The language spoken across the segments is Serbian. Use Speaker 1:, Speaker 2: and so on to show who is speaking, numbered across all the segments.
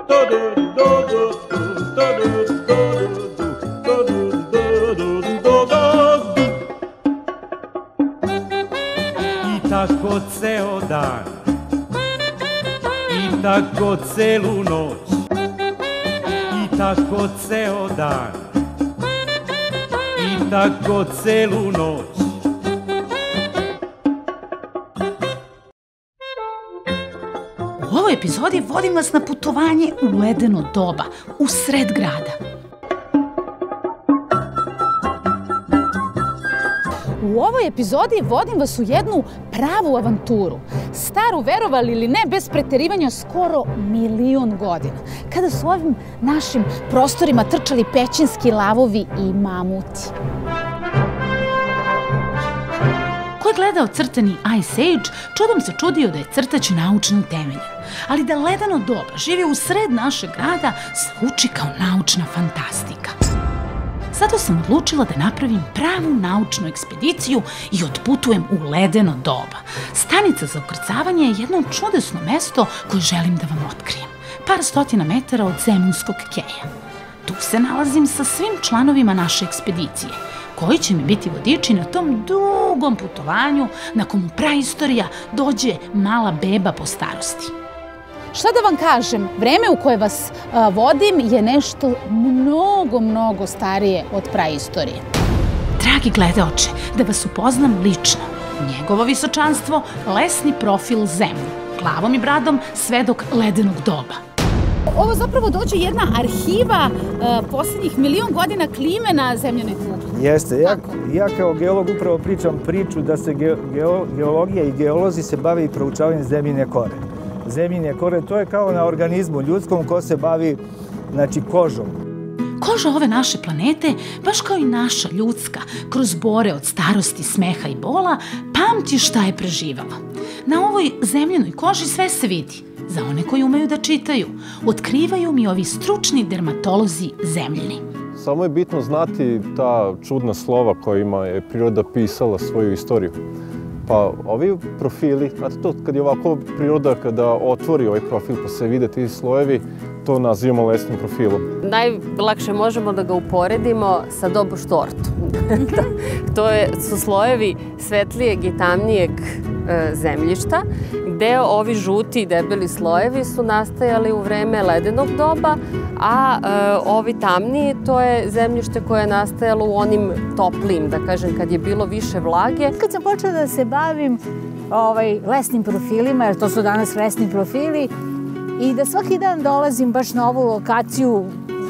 Speaker 1: I tako ceo dan, i tako celu noć, i tako ceo dan, i tako celu noć.
Speaker 2: U ovoj epizodi vodim vas na putovanje u ledeno doba, u sred grada. U ovoj epizodi vodim vas u jednu pravu avanturu. Staru, verovali ili ne, bez preterivanja, skoro 1.000.000 godina. Kada su ovim našim prostorima trčali pećinski lavovi i mamuti. Ko je gledao crtani Ice Age, čudom se čudio da je crtač naučno utemeljen. Ali da ledeno doba živi u sred našeg grada zvuči kao naučna fantastika. Zato sam odlučila da napravim pravu naučnu ekspediciju i otputujem u ledeno doba. Stanica za ukrcavanje je jedno čudesno mesto koje želim da vam otkrijem. Par stotina metara od Zemunskog keja. Tu se nalazim sa svim članovima naše ekspedicije, koji će mi biti vodiči na tom dugom putovanju na komu praistorija dođe mala beba po starosti. Šta da vam kažem, vreme u koje vas vodim je nešto mnogo starije od praistorije. Dragi gledaoče, da vas upoznam lično, njegovo visočanstvo, lesni profil Zemun, glavom i bradom svedok ledenog doba. Ovo zapravo dođe jedna arhiva poslednjih 1.000.000 godina klime na zemljanoj kugli.
Speaker 3: Jeste, ja kao geolog upravo pričam priču da se geologija i geolozi se bave i proučavanjem zemljine kore. Zemljine kore, to je kao na organizmu ljudskom ko se bavi, znači, kožom.
Speaker 2: Koža ove naše planete, baš kao i naša ljudska, kroz bore od starosti, smeha i bola, pamti šta je preživala. Na ovoj zemljanoj koži sve se vidi. Za one koji umeju da čitaju, otkrivaju mi ovi stručni dermatolozi zemljini.
Speaker 4: Samo je bitno znati ta čudna slova kojima je priroda pisala svoju istoriju. Pa ovi profili, znate to, kad je ovako priroda, kada otvori ovaj profil pa se vide ti slojevi, to nazivamo lesnim profilom.
Speaker 5: Najlakše možemo da ga uporedimo sa dobuštortom. To su slojevi svetlijeg i tamnijeg zemljišta, gde ovi žuti i debeli slojevi su nastajali u vreme ledenog doba, a ovi tamniji, to je zemljište koje je nastajalo u onim toplijim, da kažem, kad je bilo više vlage.
Speaker 6: Kad sam počela da se bavim lesnim profilima, jer to su danas lesni profili, i da svaki dan dolazim baš na ovu lokaciju,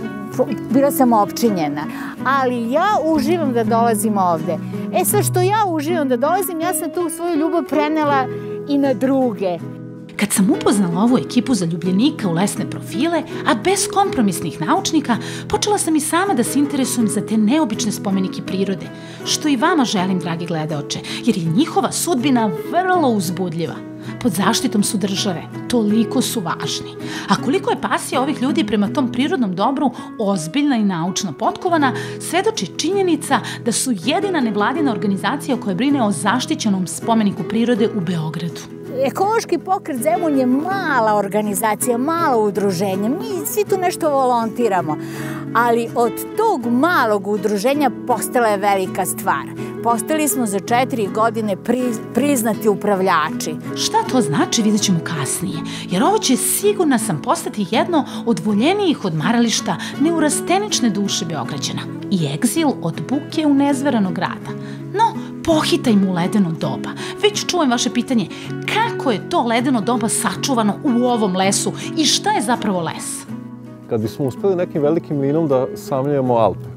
Speaker 6: bila sam opčinjena. Ali ja uživam da dolazim ovde. Sve što ja uživam da dolazim, ja sam tu svoju ljubav prenela i na druge.
Speaker 2: Kad sam upoznala ovu ekipu zaljubljenika u lesne profile, a bez kompromisnih naučnika, počela sam i sama da se interesujem za te neobične spomenike prirode, što i vama želim, dragi gledaoče, jer je njihova sudbina vrlo uzbudljiva. Pod zaštitom su države, toliko su važni. A koliko je pasija ovih ljudi prema tom prirodnom dobru ozbiljna i naučno potkovana, svedoči činjenica da su jedina nevladina organizacija koja brine o zaštićenom spomeniku prirode u Beogradu.
Speaker 6: Ekološki pokret Zemun je mala organizacija, malo udruženje. Mi svi tu nešto volontiramo. Ali od tog malog udruženja postala je velika stvar. Postali smo za 4 godine priznati upravljači.
Speaker 2: Šta to znači, vidjet ćemo kasnije, jer ovo će, sigurna sam, postati jedno od voljenijih odmarališta neurastenične duše Beograđana i egzil od buke u nezveranog grada. No, pohitajmo u ledeno doba. Već čujem vaše pitanje, kako je to ledeno doba sačuvano u ovom lesu i šta je zapravo les?
Speaker 4: Kad bismo uspeli nekim velikim mlinom da samljujemo Alpe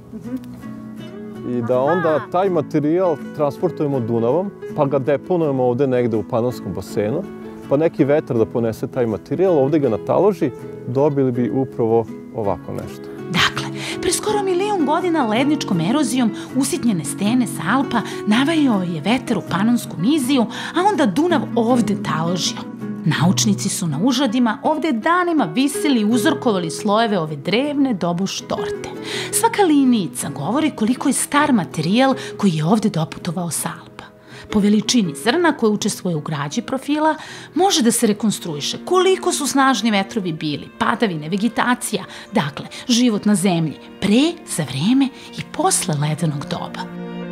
Speaker 4: i da onda taj materijal transportujemo Dunavom, pa ga deponujemo ovde negde u Panonskom basenu, pa neki vetar da ponese taj materijal, ovde ga nataloži, dobili bi upravo ovako nešto.
Speaker 2: Dakle, pre skoro 1.000.000 godina ledničkom erozijom usitnjene stene sa Alpa navajao je vetar u Panonsku niziju, a onda Dunav ovde taložio. Naučnici su na užadima ovde danima visili i uzorkovali slojeve ove drevne dobuš torte. Svaka linijica govori koliko je star materijal koji je ovde doputovao sa Alpa. Po veličini zrna koje učestvuje u građi profila može da se rekonstruiše koliko su snažni vetrovi bili, padavine, vegetacija, dakle, život na zemlji, pre, za vreme i posle ledenog doba.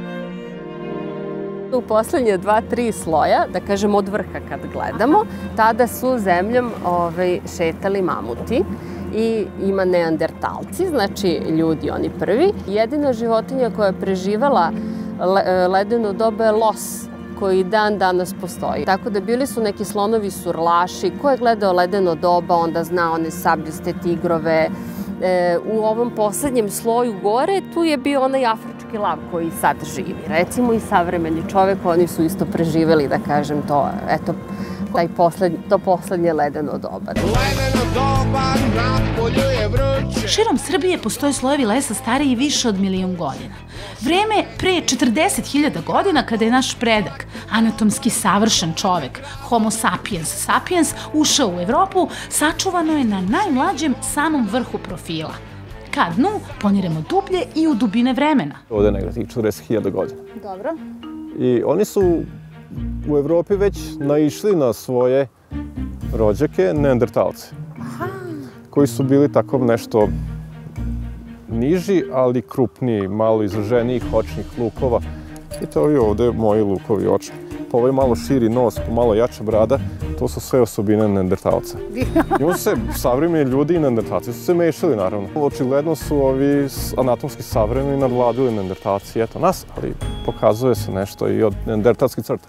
Speaker 5: U poslednje 2-3 sloja, da kažem od vrha kad gledamo, tada su zemljom šetali mamuti i ima neandertalci, znači ljudi oni prvi. Jedina životinja koja je preživala ledeno doba je los, koji dan danas postoji. Tako da bili su neki slonovi surlaši, ko je gledao ledeno doba, onda zna one sabljuste tigrove. U ovom poslednjem sloju gore, tu je bio onaj afrički lav koji sad živi. Recimo i savremeni čovek, oni su isto preživeli, da kažem, to, eto, to poslednje ledeno doba.
Speaker 7: Ledeno doba, napolju je vruće.
Speaker 2: Širom Srbije postoje slojevi lesa stariji više od 1.000.000 godina. Vreme pre 40.000 godina, kada je naš predak, anatomski savršen čovek, Homo sapiens, ušao u Evropu, sačuvano je na najmlađem samom vrhu profila. Ka dnu poniremo dublje i u dubine vremena.
Speaker 4: Ovde je negde tih 40.000 godina.
Speaker 6: Dobro.
Speaker 4: I oni su u Evropi već naišli na svoje rođake, neandertalce, koji su bili tako nešto niži, ali krupniji, malo izraženijih očnih lukova. I to je ovde moji lukovi očni. Pa ovaj malo širi nos, pa malo jača brada, to su sve osobine neandertalca. Imamo se savremeni ljudi i neandertalci su se mešali, naravno. Očigledno su ovi anatomski savremeni nadvladili neandertalci, eto nas, ali pokazuje se nešto i od neandertalskih crta.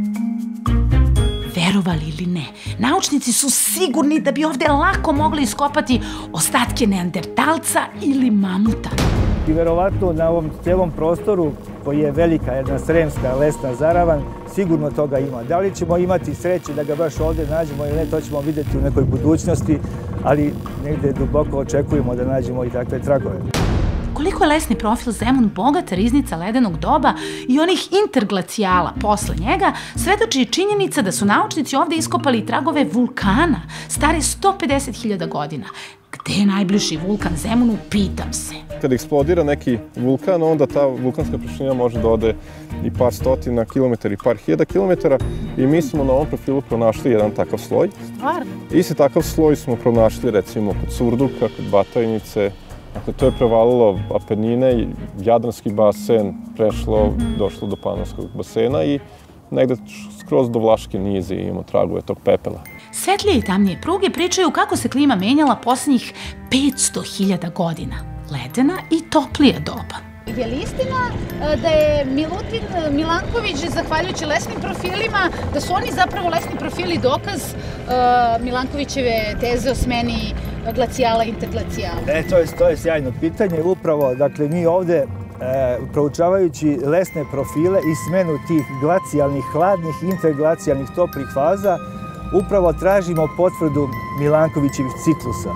Speaker 2: Verovali ili ne, naučnici su sigurni da bi ovde lako mogli iskopati ostatke neandertalca ili mamuta.
Speaker 3: I verovatno na ovom cijelom prostoru, koji je velika jedna sremska lesna zaravan, sigurno toga ima. Da li ćemo imati sreće da ga baš ovde nađemo ili ne, to ćemo videti u nekoj budućnosti, ali negde duboko očekujemo da nađemo i takve tragove.
Speaker 2: Koliko je lesni profil Zemun bogata riznica ledenog doba i onih interglacijala posle njega, svedoči je činjenica da su naučnici ovde iskopali tragove vulkana, stare 150.000 godina. Gde je najbliži vulkan Zemunu, pitam se.
Speaker 4: Kada eksplodira neki vulkan, onda ta vulkanska prašina može da ode i par stotina kilometara i par hiljada kilometara i mi smo na ovom profilu pronašli jedan takav sloj.
Speaker 6: Stvarno?
Speaker 4: Isti takav sloj smo pronašli recimo kod Surduka, kod Batajnice. Dakle, to je prevalilo Apenine, Jadranski basen, prešlo, došlo do Panonskog basena i negde skroz do Vlaške nize imamo tragove tog pepela.
Speaker 2: Svetlije i tamnije pruge pričaju kako se klima menjala poslednjih 500.000 godina. Ledena i toplija doba.
Speaker 6: Je li istina da je Milutin Milanković, zahvaljujući lesnim profilima, da su oni zapravo lesni profili dokaz Milankovićeve teze o smeni glacijala i interglacijala?
Speaker 3: To je sjajno pitanje. Upravo, dakle, mi ovde proučavajući lesne profile i smenu tih glacijalnih, hladnih, interglacijalnih toplih faza, upravo tražimo potvrdu Milankovićevih ciklusa.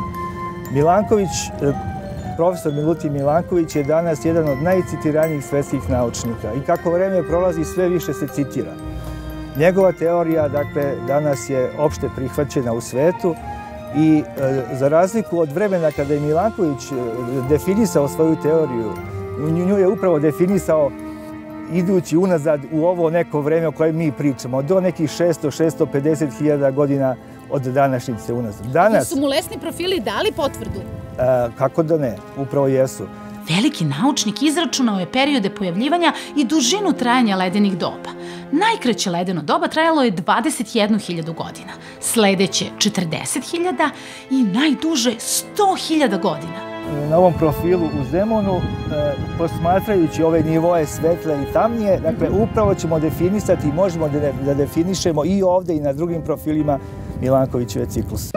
Speaker 3: Profesor Milutin Milanković je danas jedan od najcitiranijih svetskih naučnika i kako vreme prolazi sve više se citira. Njegova teorija, dakle, danas je opšte prihvaćena u svetu i za razliku od vremena kada je Milanković definisao svoju teoriju, nju je upravo definisao idući unazad u ovo neko vreme o kojem mi pričamo, do nekih 600-650.000 godina od današnjice unazad.
Speaker 6: Danas su mu lesni profili dali potvrdu?
Speaker 3: Kako da ne, upravo jesu.
Speaker 2: Veliki naučnik izračunao je periode pojavljivanja i dužinu trajanja ledenih doba. Najkraće ledeno doba trajalo je 21.000 godina, sledeće 40.000 i najduže 100.000 godina.
Speaker 3: Na ovom profilu u Zemunu, posmatrajući ove nivoje svetle i tamnije, dakle, upravo ćemo definisati i možemo da definišemo i ovde i na drugim profilima Milankovićeve cikluse.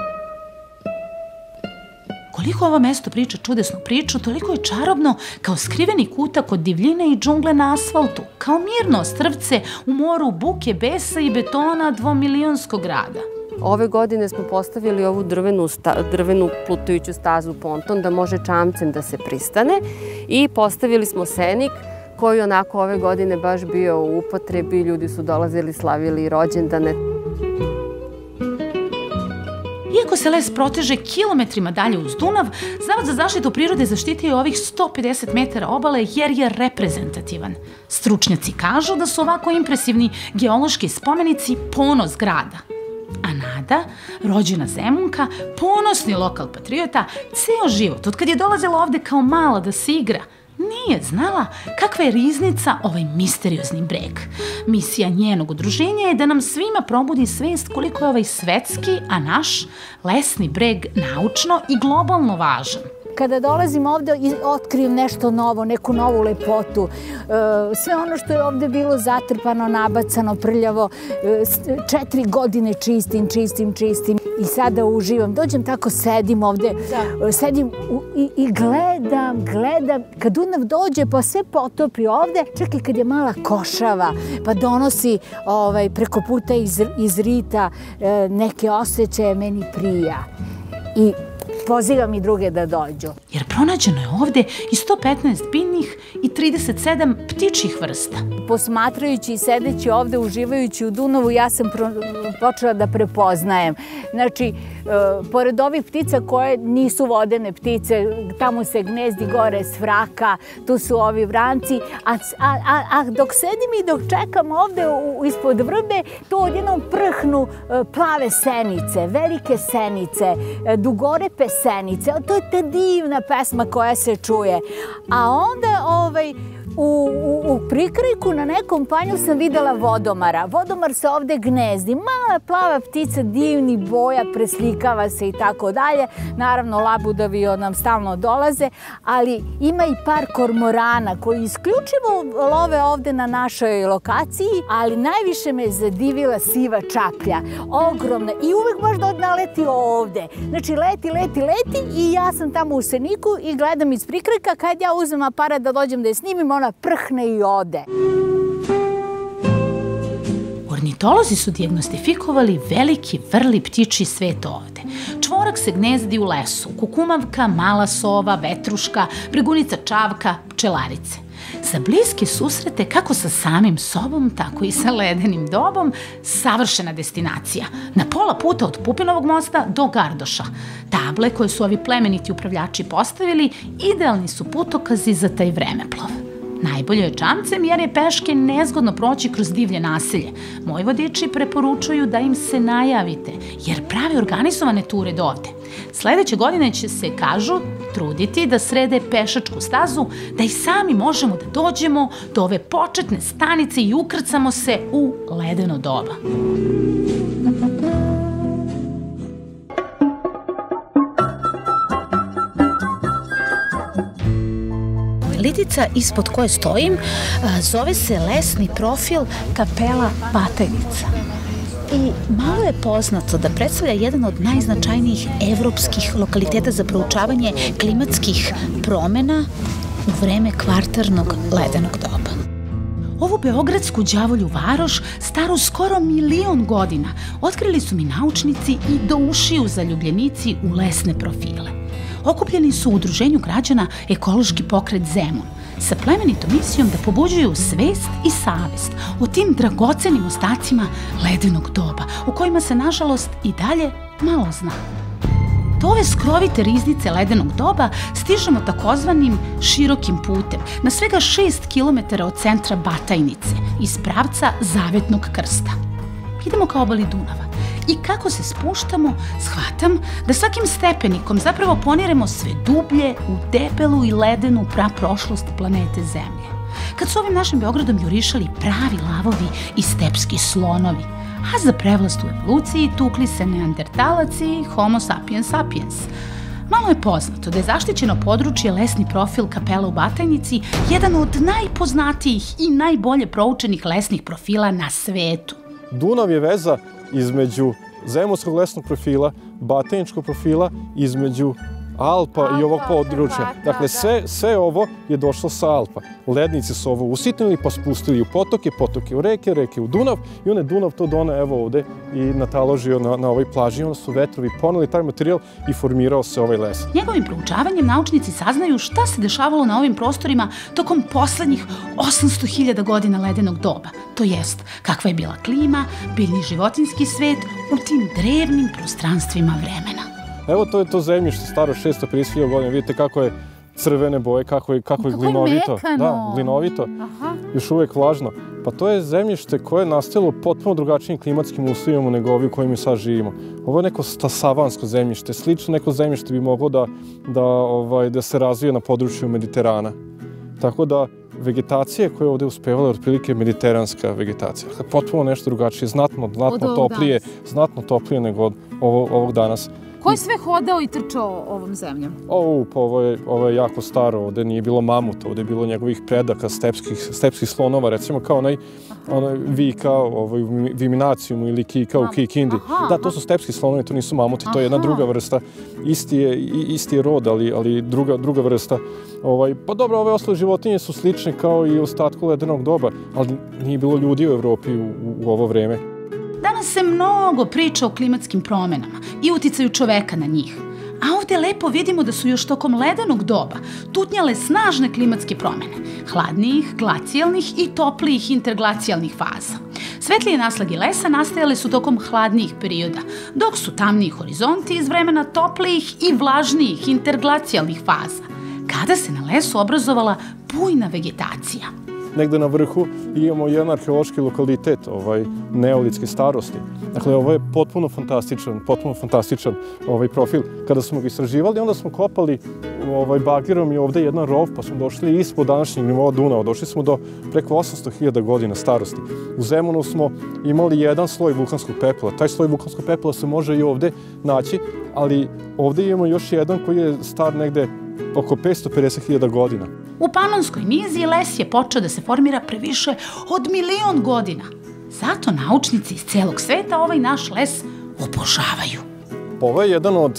Speaker 2: Koliko ovo mesto priča čudesnu priču, toliko je čarobno kao skriveni kutak od divljine i džungle na asfaltu, kao mirno ostrvce u moru buke, besa i betona dvomilionskog grada.
Speaker 5: Ove godine smo postavili ovu drvenu plutajuću stazu ponton da može čamcem da se pristane i postavili smo senik koji onako ove godine baš bio u upotrebi, ljudi su dolazili, slavili rođendane.
Speaker 2: Iako se les proteže kilometrima dalje uz Dunav, Zavod za zaštitu prirode zaštitio je ovih 150 metara obale jer je reprezentativan. Stručnjaci kažu da su ovako impresivni geološki spomenici ponos grada. A Nada, rođena Zemunka, ponosni lokal patriota, ceo život, od kad je dolazila ovde kao mala da se igra, nije znala kakva je riznica ovaj misteriozni breg. Misija njenog udruženja je da nam svima probudi svest koliko je ovaj svetski, a naš lesni breg naučno i globalno važan.
Speaker 6: Kada dolazim ovde, otkrijem nešto novo, neku novu lepotu. Sve ono što je ovde bilo zatrpano, nabacano, prljavo, 4 godine čistim. I sada uživam. Dođem tako, sedim ovde, sedim i gledam. Kad Dunav dođe pa sve potopi ovde, čak i kad je mala košava, pa donosi preko puta iz rita neke osjećaje, meni prija. I pozivam i druge da dođu.
Speaker 2: Jer pronađeno je ovde i 115 biljnih i 37 ptičjih vrsta.
Speaker 6: Posmatrajući i sedeći ovde, uživajući u Dunavu, ja sam počela da prepoznajem. Znači, pored ovih ptica koje nisu vodene ptice, tamo se gnezdi gore svraka, tu su ovi vranci, a dok sedim i dok čekam ovde ispod vrbe, to odjednom prhnu plave senice, velike senice, dugorepe senice. To je ta divna pesma koja se čuje. A onda u prikrajku na nekom panju sam videla vodomara. Vodomar se ovde gnezdi. Mala plava ptica, divni boja, preslikava se i tako dalje. Naravno, labudavi nam stalno dolaze, ali ima i par kormorana koji isključivo love ovde na našoj lokaciji, ali najviše me zadivila siva čaplja. Ogromna i uvek baš da naleti ovde. Znači, leti i ja sam tamo u seniku i gledam iz prikrajka. Kad ja uzmem aparat da dođem da je snimim, ona prhne i ode.
Speaker 2: Ornitolozi su dijagnostifikovali veliki vrli ptičji svet ovde. Čvorak se gnezdi u lesu, kukumavka, mala sova, vetruška, bregunica čavka, pčelarice. Za bliske susrete kako sa samim sobom, tako i sa ledenim dobom, savršena destinacija. Na pola puta od Pupinovog mosta do Gardoša. Table koje su ovi plemeniti upravljači postavili idealni su putokazi za taj vremeplov. Najbolje je čamcem jer je peške nezgodno proći kroz divlje naselje. Moji vodiči preporučuju da im se najavite, jer prave organizovane ture do ovde. Sledeće godine će se, kažu, truditi da srede pešačku stazu, da i sami možemo da dođemo do ove početne stanice i ukrcamo se u ledeno doba. Litica ispod koje stojim zove se lesni profil Kapela Batajnica. I malo je poznato da predstavlja jedan od najznačajnijih evropskih lokaliteta za proučavanje klimatskih promena u vreme kvartarnog ledenog doba. Ovu beogradsku đavolju varoš, staru skoro 1.000.000 godina, otkrili su mi naučnici i do ušiju zaljubljenici u lesne profile. Okupljeni su u udruženju građana Ekološki pokret Zemun, sa plemenitom misijom da pobuđuju svest i savest o tim dragocenim ostacima ledenog doba, u kojima se, nažalost, i dalje malo zna. Do ove skrovite riznice ledenog doba stižemo takozvanim širokim putem, na svega 6 km od centra Batajnice, iz pravca Zavetnog krsta. Idemo ka obali Dunava. I kako se spuštamo, shvatam da svakim stepenikom zapravo poniremo sve dublje u debelu i ledenu praprošlost planete Zemlje. Kad su ovim našim Beogradom jurišali pravi lavovi i stepski slonovi, a za prevlast u evoluciji tukli se neandertalac i homo sapiens sapiens. Malo je poznato da je zaštićeno područje lesni profil Kapela u Batajnici jedan od najpoznatijih i najbolje proučenih lesnih profila na svetu.
Speaker 4: Dunav je veza između Zemunskog lesnog profila, Batajničkog profila, između Alpa i ovog područja. Dakle, sve ovo je došlo sa Alpa. Lednici su ovo usitnili pa spustili u potoke, potoke u reke, reke u Dunav i onda Dunav to done evo ovde i nataložio na ovoj plaži. Onda su vetrovi poneli taj materijal i formirao se ovaj les.
Speaker 2: Njegovim proučavanjem naučnici saznaju šta se dešavalo na ovim prostorima tokom poslednjih 800.000 godina ledenog doba. To jest, kakva je bila klima, biljni životinjski svet u tim drevnim prostranstvima vremena.
Speaker 4: Evo to je to zemljište staro 650.000 godina. Vidite kako je crvene boje, kako je glinovito. Da, glinovito. Još uvek vlažno. Pa to je zemljište koje je nastalo potpuno drugačijim klimatskim uslovima nego ovi u kojima sad živimo. Ovo je neko savansko zemljište. Slično neko zemljište bi moglo da se razvije na području Mediterana. Tako da vegetacija koja je ovde uspevala je otprilike mediteranska vegetacija. Potpuno nešto drugačije, znatno toplije nego od ovog danas.
Speaker 6: Ko je sve hodao i trčao ovom zemljom?
Speaker 4: Pa ovo je jako staro, ovde nije bilo mamuta, ovde je bilo njegovih predaka, stepskih slonova, recimo kao onaj vika, viminacijum ili kika u Kikindi. Da, to su stepski slonovi, to nisu mamuti, to je jedna druga vrsta. Isti je rod, ali druga vrsta. Pa dobro, ove ostale životinje su slične kao i ostatku ledenog doba, ali nije bilo ljudi u Evropi u ovo vreme.
Speaker 2: Danas se mnogo priča o klimatskim promenama i uticaju čoveka na njih. A ovde lepo vidimo da su još tokom ledenog doba tutnjale snažne klimatske promene, hladnijih, glacijalnih i toplijih interglacijalnih faza. Svetlije naslage lesa nastajale su tokom hladnijih perioda, dok su tamniji horizonti iz vremena toplijih i vlažnijih interglacijalnih faza, kada se na lesu obrazovala bujna vegetacija.
Speaker 4: Negde na vrhu imamo jedan arheološki lokalitet, neolitske starosti. Dakle, ovo je potpuno fantastičan profil. Kada smo ga istraživali, onda smo kopali bagerom i ovde jedan rov, pa smo došli ispod današnjeg nivoa Dunava. Došli smo do preko 800.000 godina starosti. U Zemunu smo imali jedan sloj vulkanskog pepela. Taj sloj vulkanskog pepela se može i ovde naći, ali ovde imamo još jedan koji je star negde oko 550.000 godina.
Speaker 2: U Panonskoj niziji les je počeo da se formira pre više od 1.000.000 godina. Zato naučnici iz celog sveta ovaj naš les obožavaju.
Speaker 4: Ovo je jedan od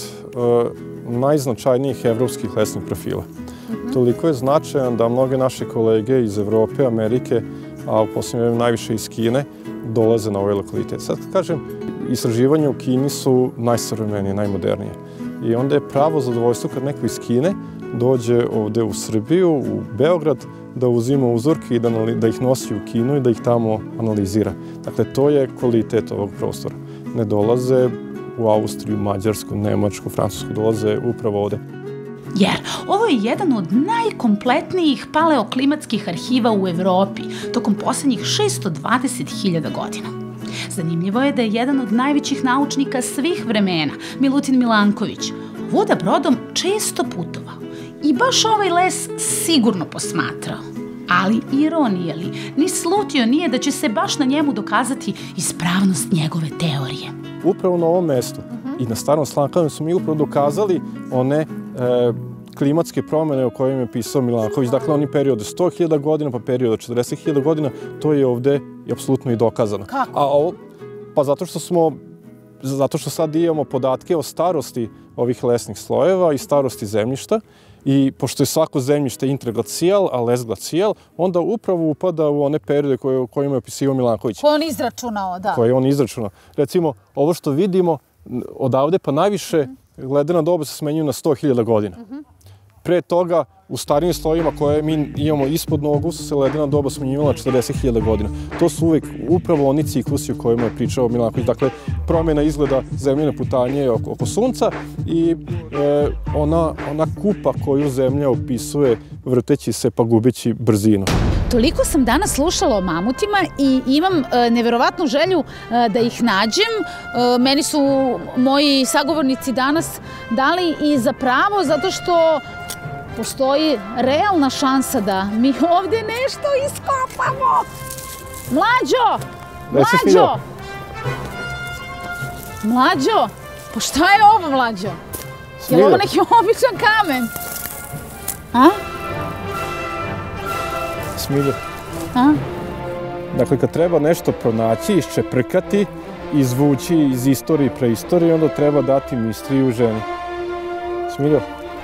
Speaker 4: najznačajnijih evropskih lesnih profila. Toliko je značajan da mnoge naše kolege iz Evrope, Amerike, a u posljednje vreme najviše iz Kine, dolaze na ovaj lokalitet. Sad kažem, istraživanja u Kini su najsavremenije, najmodernije. I onda je pravo zadovoljstvo kad neko iz Kine dođe ovde u Srbiju, u Beograd, da uzima uzorke i da ih nosi u Kinu i da ih tamo analizira. Dakle, to je kvalitet ovog prostora. Ne dolaze u Austriju, Mađarsku, Nemačku, Francusku, dolaze upravo ovde.
Speaker 2: Jer ovo je jedan od najkompletnijih paleoklimatskih arhiva u Evropi tokom poslednjih 620.000 godina. Zanimljivo je da je jedan od najvećih naučnika svih vremena, Milutin Milanković, ovuda brodom često putovao i baš ovaj les sigurno posmatrao. Ali ironije li, ni slutio nije da će se baš na njemu dokazati ispravnost njegove teorije.
Speaker 4: Upravo na ovom mestu i na Starom Slankanu su mi upravo dokazali one klimatske promene o kojima je pisao Milanković. Dakle, oni period od 100.000 godina pa period od 40.000 godina, to je ovde apsolutno i dokazano.
Speaker 6: Kako?
Speaker 4: Pa zato što sad imamo podatke o starosti ovih lesnih slojeva i starosti zemljišta i pošto je svako zemljište interglacijal, a les glacijal, onda upravo upada u one periode o kojima je opisivao Milanković.
Speaker 6: Koje on izračunao, da.
Speaker 4: Koje on izračunao. Recimo, ovo što vidimo odavde pa najviše ledena doba se smenjuju na 100.000 godina. Pre toga, u starijim slojima koje mi imamo ispod nogu, su se ledena doba smenjivala 40.000 godina. To su uvek upravo oni ciklusi o kojima je pričao Milanković. Dakle, promjena izgleda zemljine putanje oko Sunca i ona kupa koju Zemlja opisuje vrteći se pa gubeći brzinu.
Speaker 6: Toliko sam danas slušala o mamutima i imam neverovatnu želju da ih nađem. Meni su moji sagovornici danas dali i za pravo, zato što postoji realna šansa da mi ovde nešto iskopamo. Mlađo! Mlađo! Mlađo! Pa šta je ovo, Mlađo? Je li ovo neki običan kamen? A?
Speaker 4: Smilja. Dakle, kad treba nešto pronaći, iščeprkati, izvući iz istorije i preistorije, onda treba dati misteriju ženi. Smilja,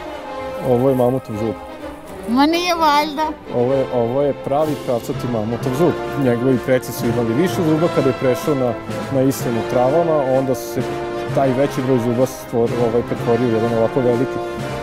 Speaker 4: Ovo je mamutov zub.
Speaker 6: Ma nije valjda.
Speaker 4: Ovo je pravi pravcati mamutov zub. Njegovi preci su imali više zuba kada je prešao na ishranu travama, onda se taj veći broj zuba pretvorio u jedan ovako veliki.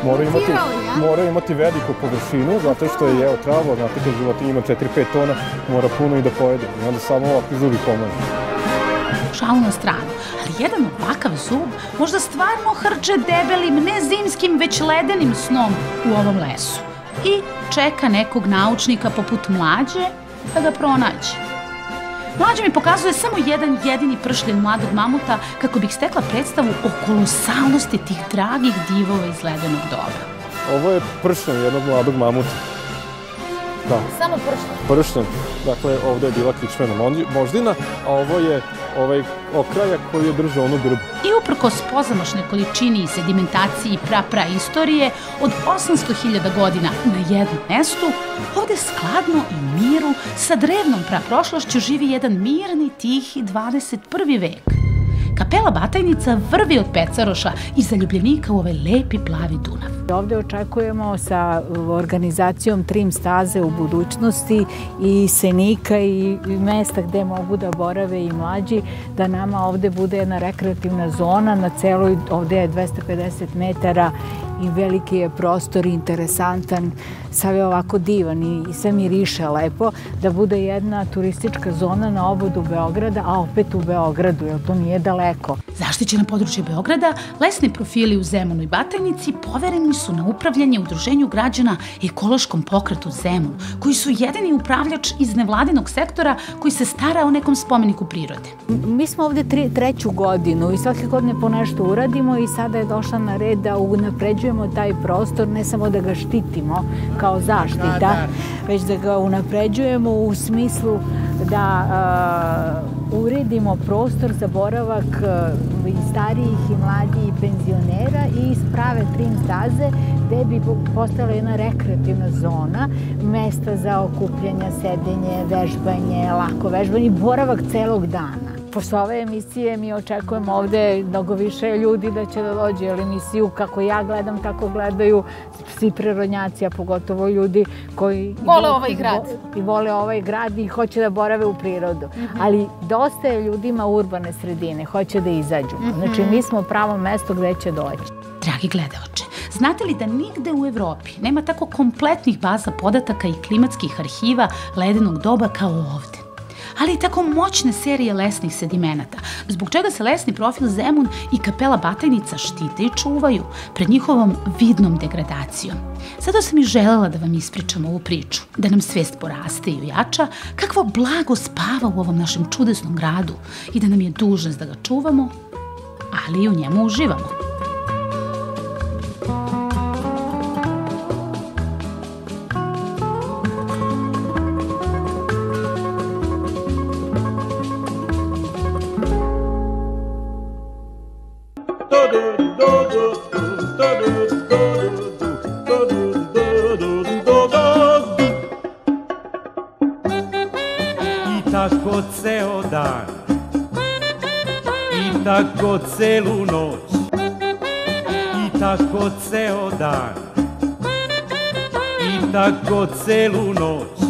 Speaker 4: Moraju imati veliku površinu, zato što je jeo travu, znate kad životinja ima 4-5 tona, mora puno i da pojede. I onda samo ovakvi zubi pomažu.
Speaker 2: Šalu na stranu, ali jedan ovakav zub možda stvarno hrče debelim, ne zimskim, već ledenim snom u ovom lesu. I čeka nekog naučnika poput Mlađe da ga pronađe. Mlađe mi pokazuje samo jedan jedini pršljen mladog mamuta kako bih stekla predstavu o kolosalnosti tih dragih divova iz ledenog doba.
Speaker 4: Ovo je pršljen jednog mladog mamuta. Da.
Speaker 6: Samo pršljen?
Speaker 4: Pršljen. Dakle, ovde je bila kičmena moždina, a ovo je ovaj okrajak koji je držao onu grbu.
Speaker 2: I uprkos pozamašnoj količini i sedimentaciji istorije od 800.000 godina na jednom mestu, ovde skladno i miru sa drevnom praprošlošću živi jedan mirni, tihi 21. vek. Kapela Batajnica vrvi od pecaroša i zaljubljenika u ovaj lepi plavi Dunav.
Speaker 6: Ovde očekujemo sa organizacijom Trim staze u budućnosti i Senika i mesta gde mogu da borave i mlađi, da nama ovde bude jedna rekreativna zona na celoj, ovde je 250 metara i veliki je prostor, interesantan, sav je ovako divan i sve miriše lepo, da bude jedna turistička zona na obodu Beograda, a opet u Beogradu, jer to nije daleko.
Speaker 2: Zaštićena područje Beograda, lesni profili u Zemunu i Batajnici povereni su na upravljanje Udruženju građana Ekološkom pokretu Zemun, koji su jedini upravljač iz nevladinog sektora koji se stara o nekom spomeniku prirode.
Speaker 6: Mi smo ovde treću godinu i svake godine po nešto uradimo i sada je došla na red da unapređujemo taj prostor, ne samo da ga štitimo kao zaštita, već da ga unapređujemo u smislu da uredimo prostor za boravak i starijih i mladih penzionera i sprave Trim staze gde bi postala jedna rekreativna zona, mesta za okupljanje, sedenje, vežbanje, lako vežbanje i boravak celog dana. Posle ove emisije mi očekujemo ovde mnogo više ljudi da će da dođe, jer emisiju kako ja gledam, tako gledaju svi prirodnjaci, a pogotovo ljudi koji vole ovaj grad i hoće da borave u prirodu. Ali dosta je ljudima urbane sredine, hoće da izađu. Znači mi smo pravo mesto gde će doći.
Speaker 2: Dragi gledaoče, znate li da nigde u Evropi nema tako kompletnih baza podataka i klimatskih arhiva ledenog doba kao ovde? Ali i tako moćne serije lesnih sedimenata, zbog čega se lesni profil Zemun i kapela Batajnica štite i čuvaju pred njihovom vidnom degradacijom. Zato sam i želela da vam ispričam ovu priču, da nam svest poraste i ojača kakvo blago spava u ovom našem čudesnom gradu i da nam je dužnost da ga čuvamo, ali i u njemu uživamo.
Speaker 1: I tako ceo dan, i tako celu noć, i tako ceo dan, i tako celu noć.